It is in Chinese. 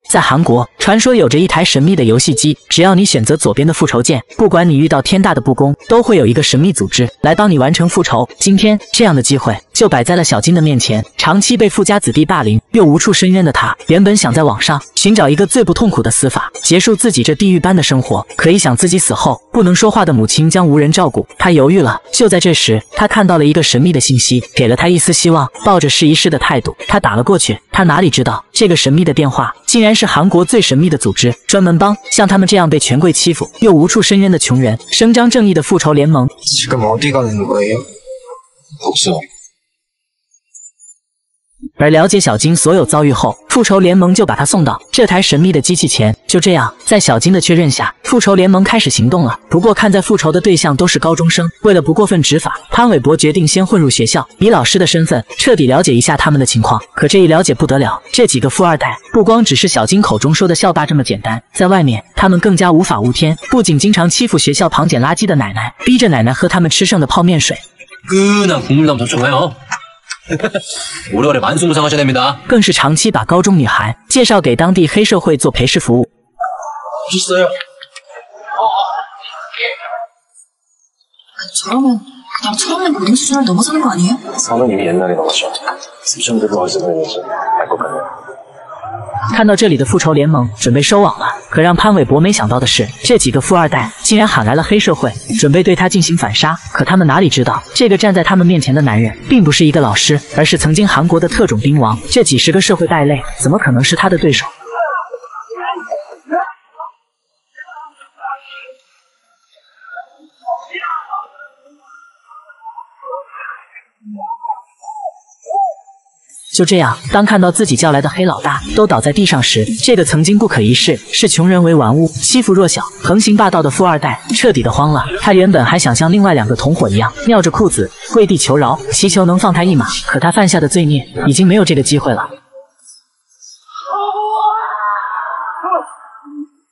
在韩国，传说有着一台神秘的游戏机，只要你选择左边的复仇键，不管你遇到天大的不公，都会有一个神秘组织来帮你完成复仇。今天这样的机会就摆在了小金的面前。长期被富家子弟霸凌又无处申冤的他，原本想在网上寻找一个最不痛苦的死法，结束自己这地狱般的生活。可一想自己死后不能说话的母亲将无人照顾，他犹豫了。就在这时，他看到了一个神秘的信息，给了他一丝希望。抱着试一试的态度，他打了过去。他哪里知道，这个神秘的电话竟然是韩国最神秘的组织，专门帮像他们这样被权贵欺负又无处申冤的穷人伸张正义的复仇联盟。而了解小金所有遭遇后，复仇联盟就把他送到这台神秘的机器前。就这样，在小金的确认下，复仇联盟开始行动了。不过看在复仇的对象都是高中生，为了不过分执法，潘玮柏决定先混入学校，以老师的身份彻底了解一下他们的情况。可这一了解不得了，这几个富二代不光只是小金口中说的校霸这么简单，在外面他们更加无法无天，不仅经常欺负学校旁捡垃圾的奶奶，逼着奶奶喝他们吃剩的泡面水。 오래오래 만수무상하셔야 됩니다. 更是长期把高中女孩介绍给当地黑社会做陪侍服务。 오셨어요? 저러면 그냥 처음에 모든 수준을 넘어서는 거 아니에요? 선은 이미 옛날에 넘었죠. 수준들도 어디서 보이는지 알 것 같네요. 看到这里的复仇联盟准备收网了，可让潘玮柏没想到的是，这几个富二代竟然喊来了黑社会，准备对他进行反杀。可他们哪里知道，这个站在他们面前的男人并不是一个老师，而是曾经韩国的特种兵王。这几十个社会败类，怎么可能是他的对手？ 就这样，当看到自己叫来的黑老大都倒在地上时，这个曾经不可一世、视穷人为玩物、欺负弱小、横行霸道的富二代彻底的慌了。他原本还想像另外两个同伙一样，尿着裤子跪地求饶，祈求能放他一马。可他犯下的罪孽已经没有这个机会了。